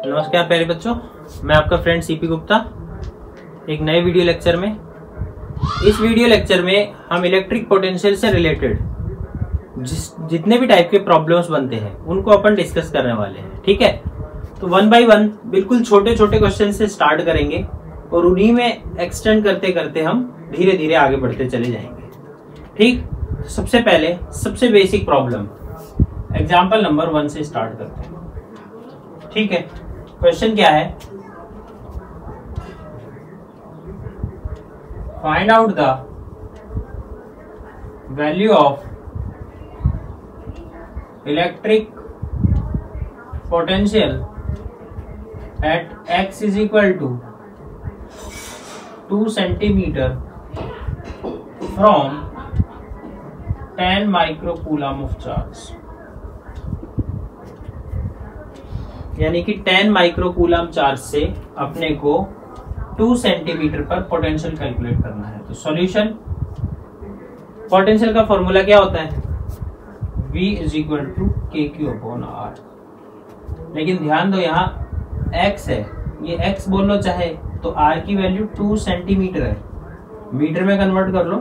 नमस्कार प्यारे बच्चों, मैं आपका फ्रेंड सीपी गुप्ता एक नए वीडियो लेक्चर में। इस वीडियो लेक्चर में हम इलेक्ट्रिक पोटेंशियल से रिलेटेड जितने भी टाइप के प्रॉब्लम्स बनते हैं उनको अपन डिस्कस करने वाले हैं। ठीक है, तो 1 बाय 1 बिल्कुल छोटे छोटे क्वेश्चन से स्टार्ट करेंगे और उन्हीं में एक्सटेंड करते करते हम धीरे धीरे आगे बढ़ते चले जाएंगे। ठीक, सबसे पहले सबसे बेसिक प्रॉब्लम एग्जाम्पल नंबर 1 से स्टार्ट करते हैं। ठीक है, क्वेश्चन क्या है? Find out the value of electric potential at x is equal to 2 centimetre from 10 microcoulomb of charge. यानी कि 10 माइक्रोकूलम चार्ज से अपने को 2 सेंटीमीटर पर पोटेंशियल कैलकुलेट करना है। तो सॉल्यूशन, पोटेंशियल का फॉर्मूला क्या होता है? V is equal to KQ upon R। लेकिन ध्यान दो यहाँ x है, ये x बोल लो चाहे तो R की वैल्यू 2 सेंटीमीटर है, मीटर में कन्वर्ट कर लो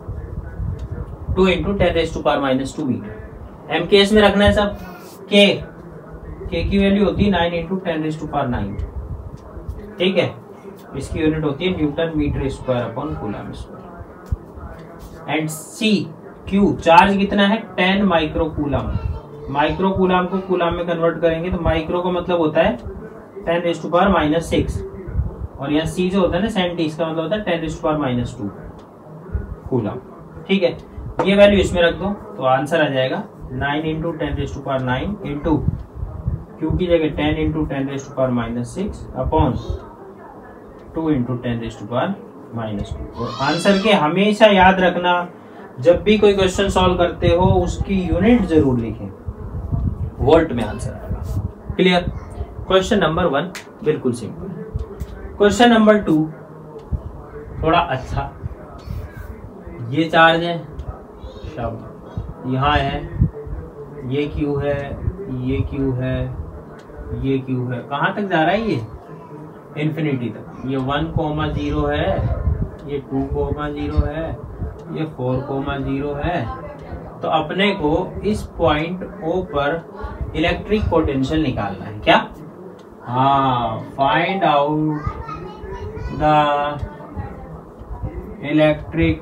2 इंटू 10⁻⁻² मीटर। m केस में रखना है सब। K की वैल्यू होती है 9 इंटू 10⁻⁹। ठीक है, इसकी यूनिट होती है newton metre square upon coulomb square. And Q charge कितना है? 10 माइक्रोकूलम। माइक्रोकूलम को कूलम में कन्वर्ट करेंगे तो माइक्रो का मतलब होता है 10⁻⁻6 और यहाँ C जो होता है ना सेंटी, इसका मतलब होता है 10⁻⁻² कूलम। ठीक है, ये वैल्यू इसमें रख दो तो आंसर आ जाएगा 9 इंटू 10⁻⁹ इंटू Q की जगह 10 इंटू 10⁻⁻6 अपॉन 2 इंटू 10⁻⁻²। और आंसर के हमेशा याद रखना, जब भी कोई क्वेश्चन सॉल्व करते हो उसकी यूनिट जरूर लिखें, वोल्ट में आंसर आएगा। क्लियर? क्वेश्चन नंबर 1 बिल्कुल सिंपल। क्वेश्चन नंबर 2 थोड़ा अच्छा। ये चार्ज है, शब्द यहाँ है, ये Q है, ये Q है, ये Q है। कहाँ तक जा रहा है ये? इन्फिनिटी तक। ये 1,0 है, ये 2,0 है, ये 4,0 है। तो अपने को इस पॉइंट O पर इलेक्ट्रिक पोटेंशियल निकालना है। क्या? हाँ, find out the electric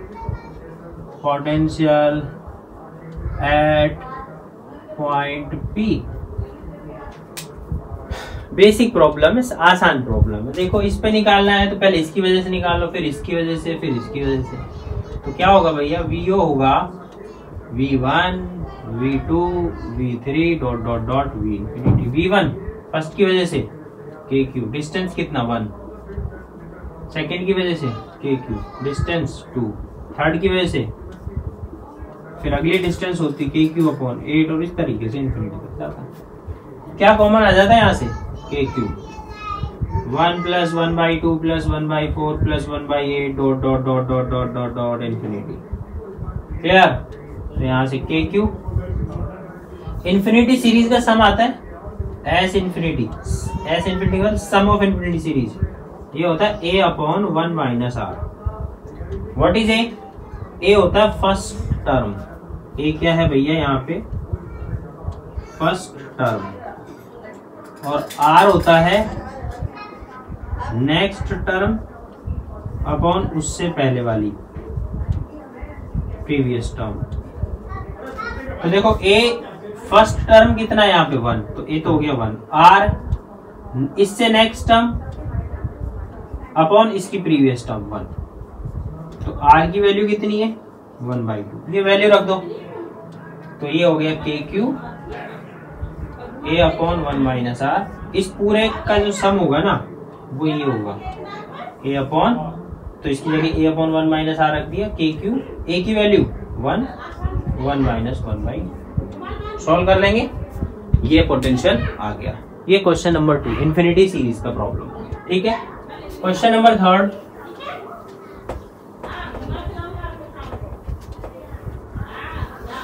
potential at point P। Basic problem है, आसान प्रॉब्लम है। देखो, इस पे निकालना है तो पहले इसकी वजह से निकाल लो, फिर इसकी वजह से, फिर इसकी वजह से। तो क्या होगा भैया? VO होगा V1 V2 V3 dot dot dot V infinity. V1 first की वजह से KQ, डिस्टेंस कितना 1। सेकेंड की वजह से KQ, डिस्टेंस 2। थर्ड की वजह से फिर अगली डिस्टेंस होती KQ अपॉन 8 और इस तरीके से इंफिनिटी तक जाता है। क्या कॉमन आ जाता है यहाँ से? KQ 1 + 1/2 + 1/4 + 1/8 dot dot dot dot dot dot dot infinity. Clear? तो यहाँ से KQ इंफिनिटी सीरीज का सम आता है S इंफिनिटी का सम ऑफ इंफिनिटी सीरीज, ये होता है A upon 1 - R। What is A? A होता है फर्स्ट टर्म। A क्या है भैया? यहाँ पे फर्स्ट टर्म। और R होता है नेक्स्ट टर्म अपॉन उससे पहले वाली प्रीवियस टर्म। तो देखो A फर्स्ट टर्म कितना है यहाँ पे? 1, तो A तो हो गया 1। R इससे नेक्स्ट टर्म अपॉन इसकी प्रीवियस टर्म 1। तो R की वैल्यू कितनी है? 1/2। ये वैल्यू रख दो तो ये हो गया KQ A अपॉन 1 - R। इस पूरे का जो सम होगा ना वो ये होगा A अपॉन, तो इसकी जगह A अपॉन 1 - R रख दिया। KQ A की वैल्यू 1 1 - 1/2। सॉल्व कर लेंगे, ये पोटेंशियल आ गया। ये क्वेश्चन नंबर 2 इंफिनिटी सीरीज का प्रॉब्लम। ठीक है, क्वेश्चन नंबर 3।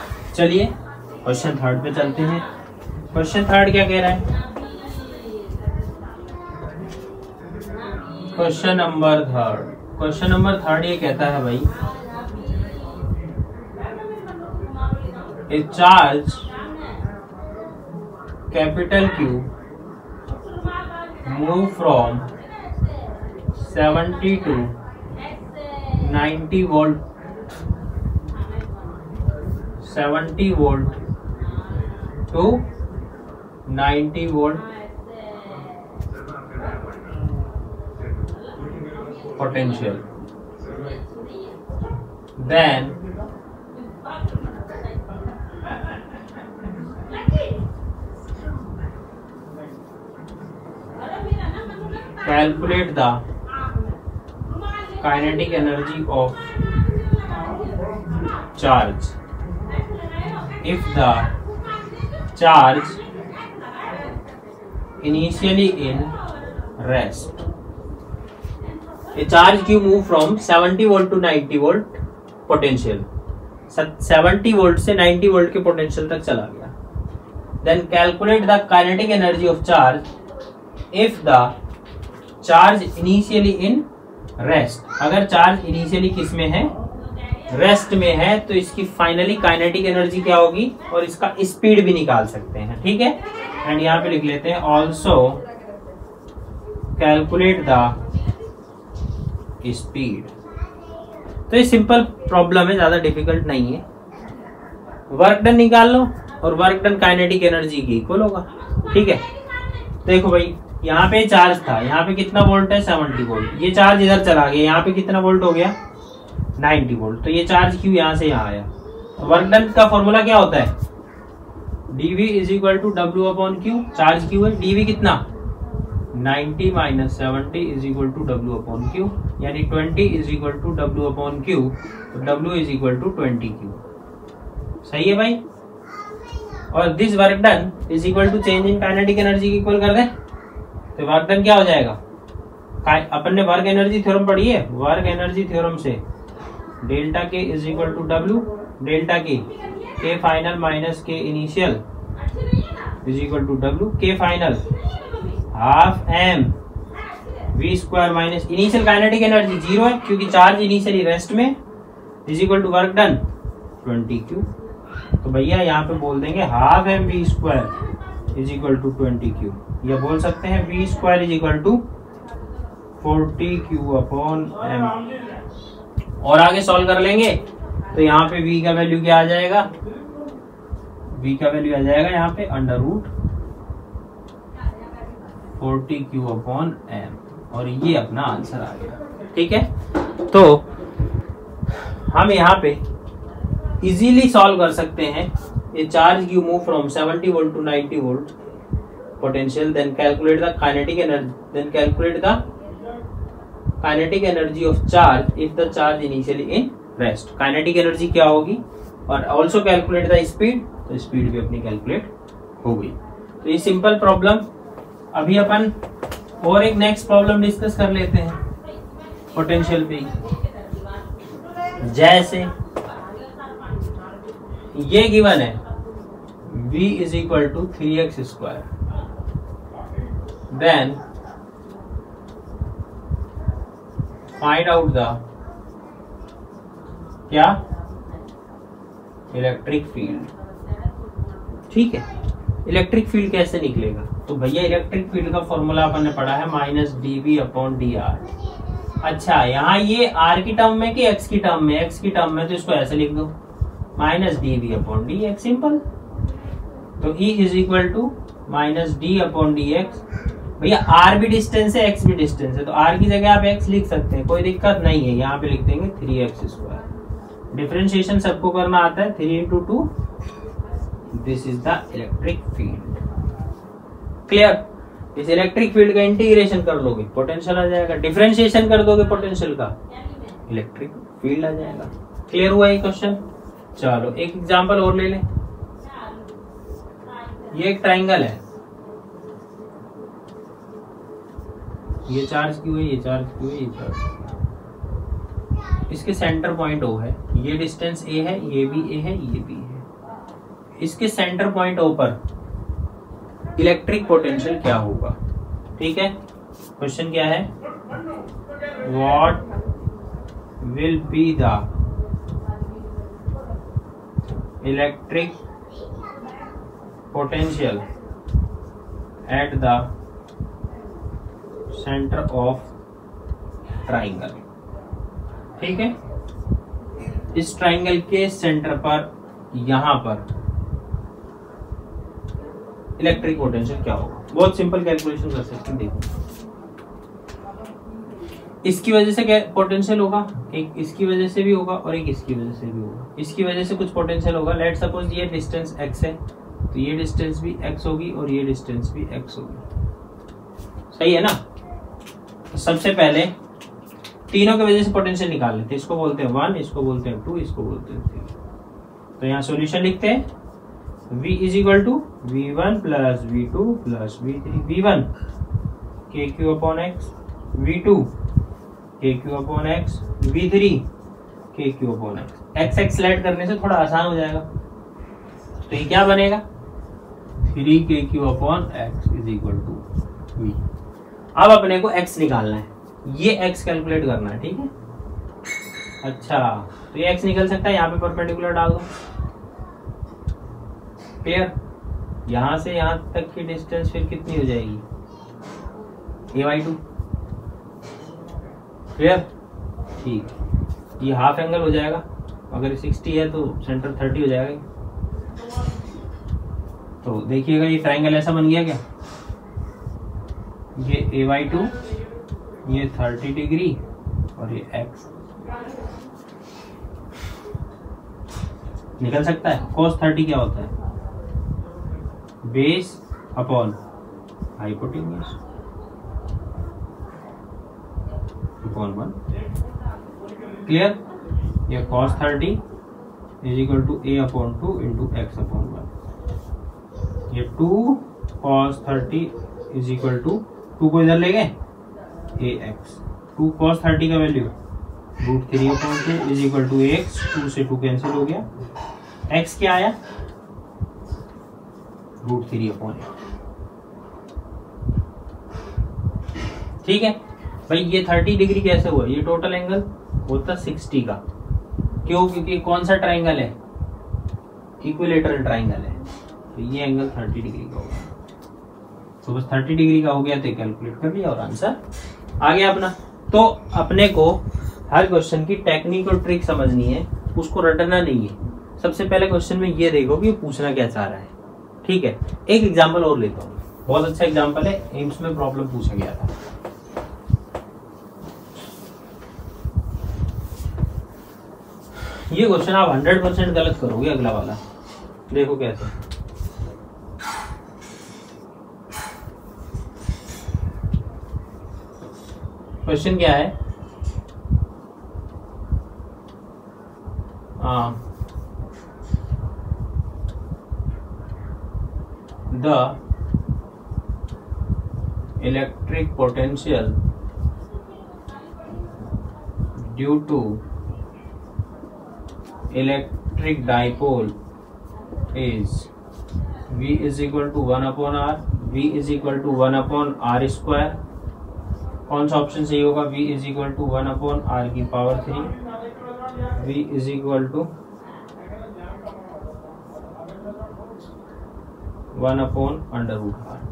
चलिए क्वेश्चन 3 पे चलते हैं। क्वेश्चन 3 क्या कह रहा है? क्वेश्चन नंबर थर्ड ये कहता है भाई, a charge capital Q move from 70 to 90 volt 70 volt to 90 volt potential, then calculate the kinetic energy of charge if the charge initially in rest. A charge Q move from 70 volt to 90 volt potential, 70 volt से 90 volt के potential तक चला गया. Then calculate the kinetic energy of charge if the charge initially in rest. अगर charge initially किस में है, rest में है, तो इसकी फाइनली काइनेटिक एनर्जी क्या होगी और इसका स्पीड भी निकाल सकते हैं. ठीक है, एंड यहाँ पे लिख लेते हैं ऑल्सो कैलकुलेट द स्पीड. तो ये सिंपल प्रॉब्लम है, ज्यादा डिफिकल्ट नहीं है. वर्क डन निकाल लो और वर्क डन काइनेटिक एनर्जी की इक्वल होगा. ठीक है, देखो भाई यहाँ पे चार्ज था, यहाँ पे कितना वोल्ट है 70 वोल्ट, ये चार्ज इधर चला गया, यहाँ पे कितना वोल्ट हो गया 90 वोल्ट. तो ये चार्ज क्यों यहाँ से यहाँ आया. वर्क डन का फॉर्मूला क्या होता है, dv is equal to W upon Q. Charge Q है, dv कितना 90 minus 70 is equal to W upon Q, यानी 20 is equal to W upon Q. तो W is equal to 20 Q. सही है भाई. और this work done is equal to change in kinetic energy की equal कर दें तो वर्क डन क्या हो जाएगा. अपन ने वर्क एनर्जी थ्योरम पढ़ी है, वर्क एनर्जी थ्योरम से delta K is equal to W delta K final minus K initial is equal to W. K final half M V square minus initial kinetic energy 0 है क्योंकि charge initially rest में, is equal to work done 20 Q. तो भैया यहाँ पे बोल देंगे half M V square is equal to 20 Q, या बोल सकते हैं V square is equal to 40 Q upon M. और आगे सॉल्व कर लेंगे तो यहाँ पे v का वैल्यू क्या आ जाएगा, v का वैल्यू आ जाएगा यहाँ पे under root 40 Q upon M, और ये अपना आंसर आ गया. ठीक है, तो हम यहाँ पे इजीली सॉल्व कर सकते हैं. ये charge Q move from 70 volt to 90 volt potential, then calculate the kinetic energy, then calculate the kinetic energy of charge if the charge initially in rest. Kinetic energy क्या होगी, और ऑल्सो कैलकुलेट द स्पीड. तो speed भी अपनी calculate हो गई. तो ये सिंपल प्रॉब्लम. अभी अपन और एक नेक्स्ट प्रॉब्लम डिस्कस कर लेते हैं पोटेंशियल पे. जैसे ये गिवन है v is equal to 3x square, then find out the क्या इलेक्ट्रिक फील्ड. ठीक है, इलेक्ट्रिक फील्ड कैसे निकलेगा, तो भैया इलेक्ट्रिक फील्ड का फॉर्मूला अपन ने पढ़ा है माइनस dv अपॉन dr. अच्छा, यहाँ ये r की टर्म में कि x की टर्म में, x की टर्म में, तो इसको ऐसे लिख दो minus dv upon dx. Simple. तो E is equal to minus d upon dx. भैया r भी डिस्टेंस है, x भी डिस्टेंस है, तो r की जगह आप x लिख सकते हैं, कोई दिक्कत नहीं है. यहाँ पे लिख देंगे 3x स्क्वायर. डिफरेंशिएशन सबको करना आता है. 3 into 2, this is the electric field. Clear. इस इलेक्ट्रिक फील्ड का इंटीग्रेशन कर लोगे पोटेंशियल आ जाएगा, डिफरेंशिएशन कर दोगे पोटेंशियल का इलेक्ट्रिक फील्ड आ जाएगा. क्लियर हुआ ये क्वेश्चन. चलो एक एग्जांपल और ले लें. ये एक ट्राइंगल है, ये चार्ज क्यों है, ये चार्ज क्यों है, ये चार्ज. इसके सेंटर पॉइंट O है, ये डिस्टेंस A है, ये भी A है, ये भी है. इसके सेंटर पॉइंट O पर इलेक्ट्रिक पोटेंशियल क्या होगा. ठीक है, क्वेश्चन क्या है, what will be the electric potential at the center of triangle। ठीक है, इस ट्राइंगल के सेंटर पर यहां पर इलेक्ट्रिक पोटेंशियल क्या होगा। बहुत सिंपल कैलकुलेशन कर सकते हैं। देखो, इसकी वजह से क्या पोटेंशियल होगा, एक इसकी वजह से भी होगा और एक इसकी वजह से भी होगा। इसकी वजह से कुछ पोटेंशियल होगा। लेट सपोज ये डिस्टेंस x है, तो ये डिस्टेंस भी x होगी और ये डिस्टेंस भी x होगी। सही है ना। तो सबसे पहले तीनों की वजह से पोटेंशियल निकाल लेते हैं। इसको बोलते हैं 1, इसको बोलते हैं 2, इसको बोलते हैं 3। तो यहाँ सॉल्यूशन लिखते हैं v is equal to v1 plus v2 plus v3। v1 kq upon x, v2 kq upon x, v3 kq upon x। x let करने से थोड़ा आसान हो जाएगा। तो ये क्या बनेगा 3 kq upon x is equal to v। अब अपने को x निकालना है, ये x कैलकुलेट करना है। ठीक है, अच्छा, तो ये x निकल सकता है। यहाँ पे परपेंडिकुलर डाल दो। क्लियर। यहां से यहां तक की डिस्टेंस फिर कितनी हो जाएगी a/2। क्लियर, ठीक। ये हाफ एंगल हो जाएगा। अगर 60 है तो सेंटर 30 हो जाएगा। तो देखिएगा ये ट्राइंगल ऐसा बन गया क्या, ये a/2, ये 30 डिग्री और ये x निकल सकता है। cos 30 क्या होता है, base upon hypotenuse upon 1। Clear. ये cos 30 is equal to a upon 2 into x upon 1। ये 2 cos 30 इज इक्वल टू 2 को इधर ले गए ax। 2 cos 30 का value √3 upon 2 is equal to x। 2 से 2 कैंसिल हो गया। x क्या आया √3 अपॉन। ठीक है भाई, ये 30 डिग्री कैसे हुआ, ये टोटल एंगल होता 60 का। क्यों, क्योंकि कौन सा ट्राइंगल है, इक्विलेटरल ट्राइंगल है। तो ये एंगल 30 डिग्री का होगा। तो बस 30 डिग्री का हो गया तो कैलकुलेट कर लिया और आंसर आ गया अपना। तो अपने को हर क्वेश्चन की टेक्निक और ट्रिक समझनी है, उसको रटना नहीं है। सबसे पहले क्वेश्चन में ये देखो कि पूछना क्या चाह रहा है। ठीक है, एक एग्जांपल और लेता हूँ। बहुत अच्छा एग्जांपल है, एम्स में प्रॉब्लम पूछा गया था। ये क्वेश्चन आप 100% गलत करोगे, अगला वाला देखो कैसे। क्वेश्चन क्या है, the electric potential due to electric dipole is V is equal to 1 upon R, V is equal to 1 upon R square। कौन सा ऑप्शन सही होगा, V is equal to 1 upon R की power 3, V is equal to 1 upon under root R।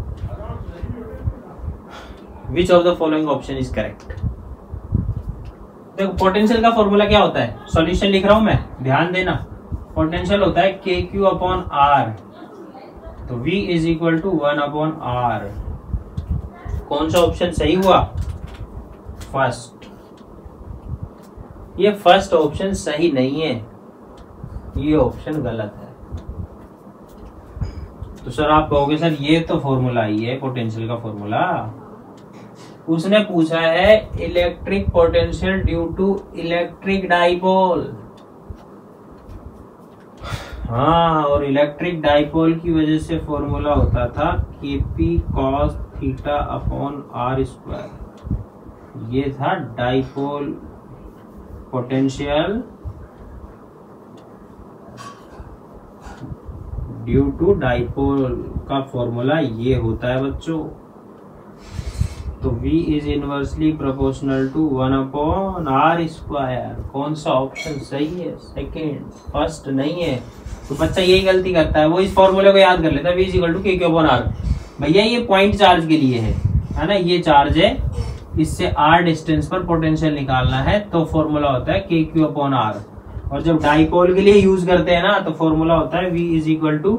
Which of the following option is correct? देखो potential का formula क्या होता है, सॉल्यूशन लिख रहा हूं मैं, ध्यान देना। पोटेंशियल होता है KQ अपॉन R, तो V is equal to 1 upon R। कौन सा ऑप्शन सही हुआ, फर्स्ट। ये फर्स्ट ऑप्शन सही नहीं है, ये ऑप्शन गलत है। तो सर आप कहोगे सर ये तो फॉर्मूला ही है पोटेंशियल का फॉर्मूला। उसने पूछा है electric potential due to electric dipole. हाँ, और इलेक्ट्रिक डाइपोल की वजह से फॉर्मूला होता था Kp cos theta upon R square. ये था dipole potential due to dipole का फॉर्मूला ये होता है बच्चों। तो V is inversely proportional to 1/r²। कौन सा ऑप्शन सही है? सेकेंड, फर्स्ट नहीं है। तो बच्चा यही गलती करता है, वो इस फॉर्मूले को याद कर लेता है, V is equal to KQ/R। भैया ये पॉइंट चार्ज के लिए है ना, ये चार्ज है, इससे r डिस्टेंस पर पोटेंशियल निकालना है, तो फॉर्मूला होता है KQ/R। और जब डाइपोल के लिए यूज करते हैं ना, तो फॉर्मूला होता है V is equal to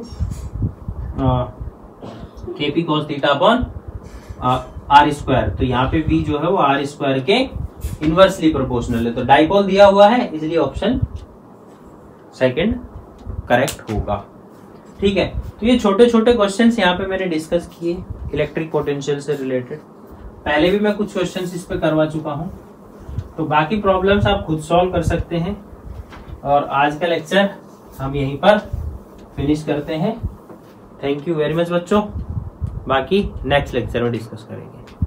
KP cos theta upon r²। तो यहाँ पे V जो है वो r² के इनवर्सली प्रोपोर्शनल है। तो डाइपोल दिया हुआ है, इसलिए ऑप्शन सेकंड करेक्ट होगा। ठीक है, तो ये छोटे छोटे क्वेश्चंस यहाँ पे मैंने डिस्कस किए इलेक्ट्रिक पोटेंशियल से रिलेटेड। पहले भी मैं कुछ क्वेश्चंस इस पे करवा चुका हूँ, तो बाकी प्रॉब्लम्स आप खुद सॉल्व कर सकते हैं। और आज का लेक्चर हम यहीं पर फिनिश करते हैं। थैंक यू वेरी मच बच्चों, बाकी नेक्स्ट लेक्चर में डिस्कस करेंगे।